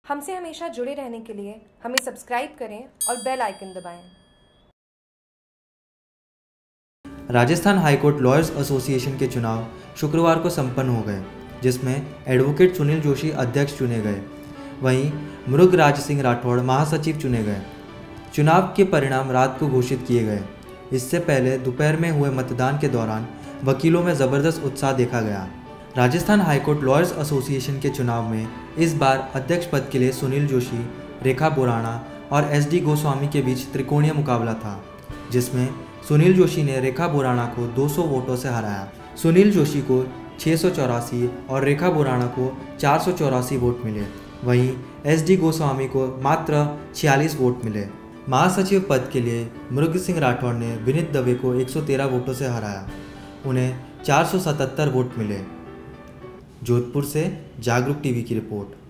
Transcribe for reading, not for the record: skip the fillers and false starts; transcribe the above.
हमसे हमेशा जुड़े रहने के लिए हमें सब्सक्राइब करें और बेल आइकन दबाएं। राजस्थान हाईकोर्ट लॉयर्स एसोसिएशन के चुनाव शुक्रवार को संपन्न हो गए, जिसमें एडवोकेट सुनील जोशी अध्यक्ष चुने गए। वहीं मृगराज सिंह राठौड़ महासचिव चुने गए। चुनाव के परिणाम रात को घोषित किए गए। इससे पहले दोपहर में हुए मतदान के दौरान वकीलों में ज़बरदस्त उत्साह देखा गया। राजस्थान हाईकोर्ट लॉयर्स एसोसिएशन के चुनाव में इस बार अध्यक्ष पद के लिए सुनील जोशी, रेखा बोराणा और SD गोस्वामी के बीच त्रिकोणीय मुकाबला था, जिसमें सुनील जोशी ने रेखा बोराणा को 200 वोटों से हराया। सुनील जोशी को 684 और रेखा बोराणा को 484 वोट मिले। वहीं SD गोस्वामी को मात्र 46 वोट मिले। महासचिव पद के लिए मृग सिंह राठौड़ ने विनीत दवे को 113 वोटों से हराया। उन्हें 477 वोट मिले। जोधपुर से जागरूक टीवी की रिपोर्ट।